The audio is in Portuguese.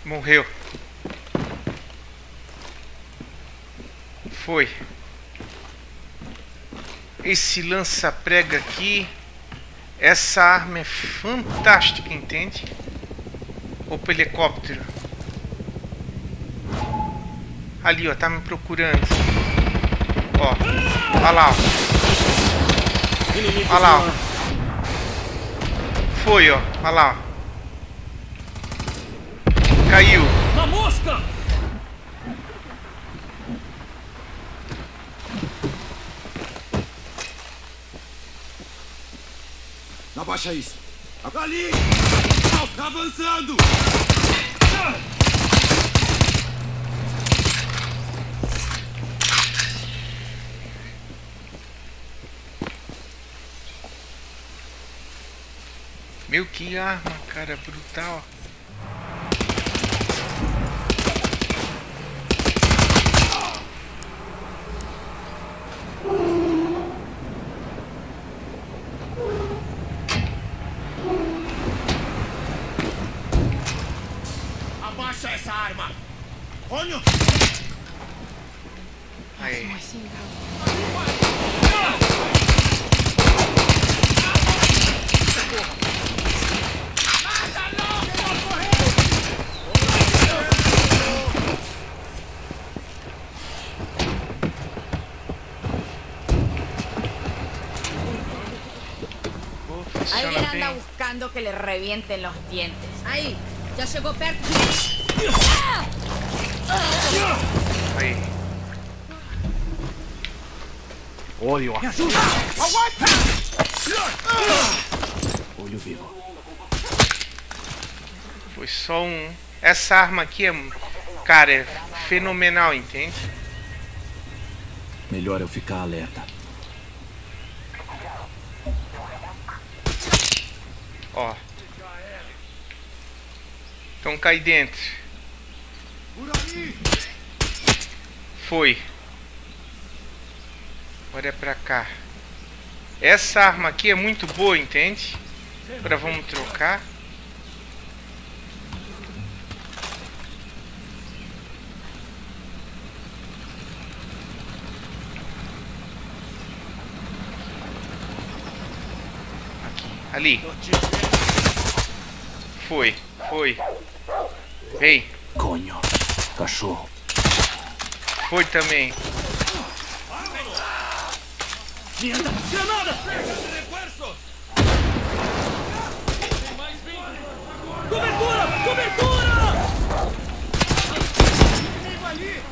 Morreu. Foi. Esse lança-prega aqui. Essa arma é fantástica, entende? Opa, helicóptero. Ali, ó, tá me procurando. Ó, olha lá, ó. Olha lá, ó. Foi, ó. Olha lá, ó. Caiu. Uma mosca! Abaixa isso. Ali! Tá avançando! Meu, que arma, cara, brutal. Abaixa essa arma! Olha! Aí. Alguien anda buscando que le revienten los dientes. Aí, já chegou perto de... Aí. Olha, Me ajuda! Olho vivo. Foi só um. Essa arma aqui é, cara, é fenomenal, entende? Melhor eu ficar alerta. Ó. Então cai dentro. Foi. Agora é pra cá. Essa arma aqui é muito boa, entende? Agora vamos trocar. Aqui. Ali. Foi. Foi. Vem. Conho. Cachorro. Foi também. Merda! Granada! Cobertura! Cobertura!